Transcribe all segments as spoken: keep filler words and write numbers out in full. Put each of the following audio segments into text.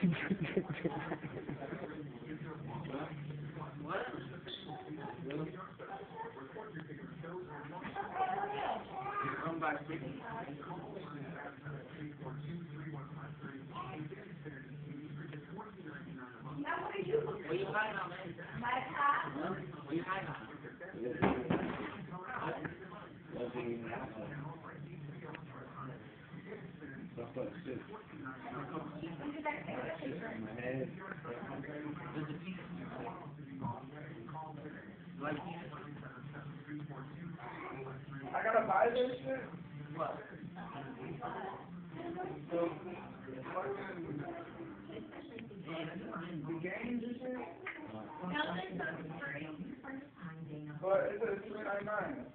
What you hiding on, man? What you hiding on? I gotta buy this shit? What? The games and shit? But it's a three ninety-nine.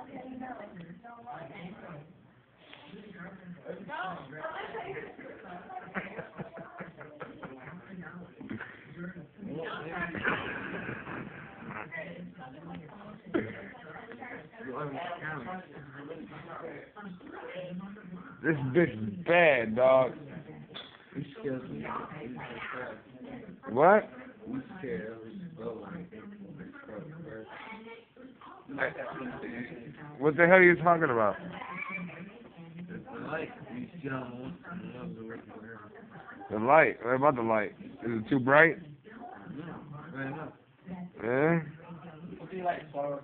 This bitch is bad, dog. What? What the hell are you talking about? The light. What about the light? Is it too bright? Yeah? What do you like, Star?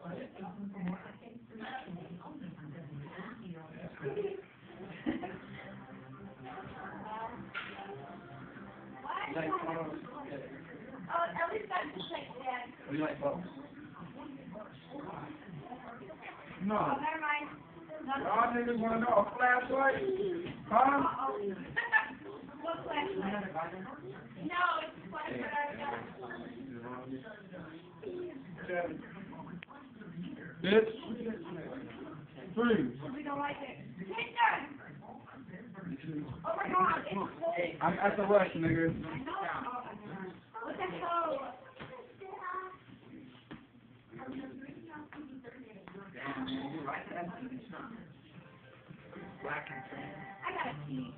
Oh, at least that's just like that. What do you like, folks? No. Oh, never mind. No, Y'all niggas wanna know a flashlight? Huh? uh-oh. What flashlight? No, it's a flashlight I got. Bitch. Freeze. We don't like it. Victor! Oh my god, it's cold. I'm at the rush, nigga. I know. What the hell? I gotta pee.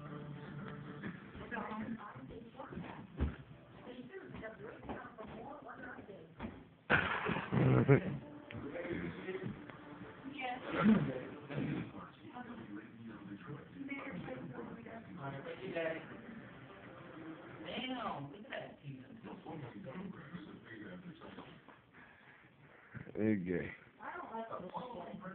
Okay. I don't like this shit.